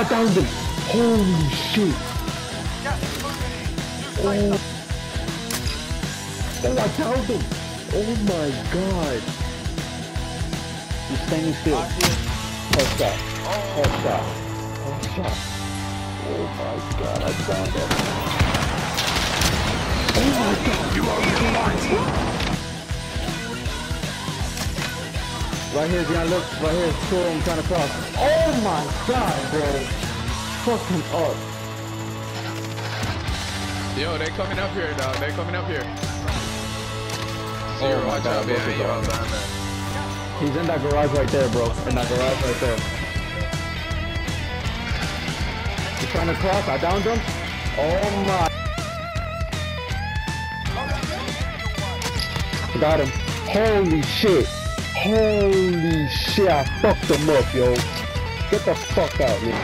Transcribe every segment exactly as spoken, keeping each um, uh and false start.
I downed him. Holy shit. Oh. Oh, I downed him. Oh my god. He's standing still. Headshot. Headshot. Headshot. Oh my god, I downed him. Oh my god. You are right. Right here, Dion, look. Right here, two of them trying to cross. Oh my god, bro. Fucking up. Yo, they coming up here, dog. They coming up here. Oh my watch god, out, man. Yo, man, man. He's in that garage right there, bro. In that garage right there. He's trying to cross. I downed him. Oh my. Got him. Holy shit. Holy shit. I fucked him up, yo. Get the fuck out, man.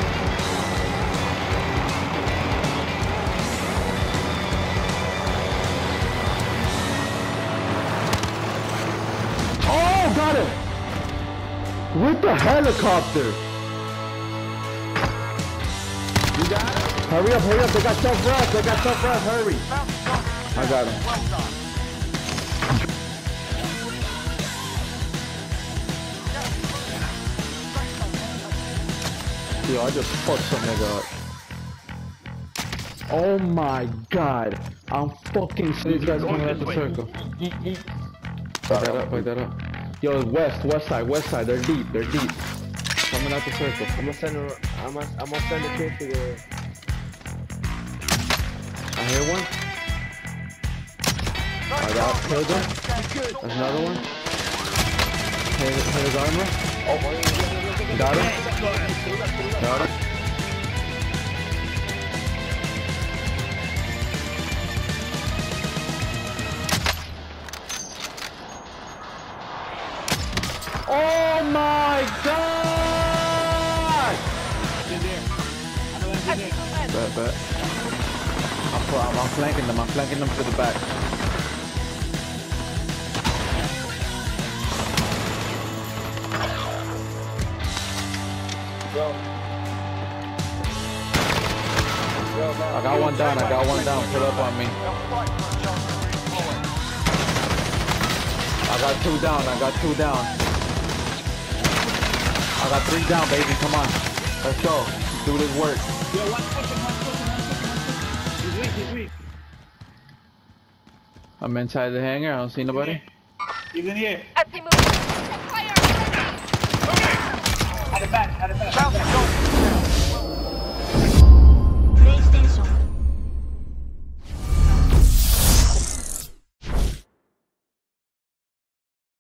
Oh, got him. With the helicopter. You got it? Hurry up, hurry up. They got self-rest. They got self-rest. Hurry. I got him. Yo, I just fucked some nigga up. Oh my god. I'm fucking these guys coming out the circle. Pick that up, pick that up. Yo, west, west side, west side. They're deep, they're deep. Coming out the circle. I'm gonna send a, I'm gonna, I'm gonna send a kid to the... I hear one. I got killed him. There's another one. Hit, hit his armor. Oh, got him. Got him. Oh my god! Bet, bet. I'm, I'm, I'm flanking them. I'm flanking them to the back. Yo. Yo, man. I got one down. I got one down. Pull up on me. I got two down. I got two down. I got three down, baby. Come on. Let's go. Do this work. Yo, one pushing, one pushing, one pushing, one pushing. He's weak, he's weak. I'm inside the hangar. I don't see nobody. He's in here. I see movement.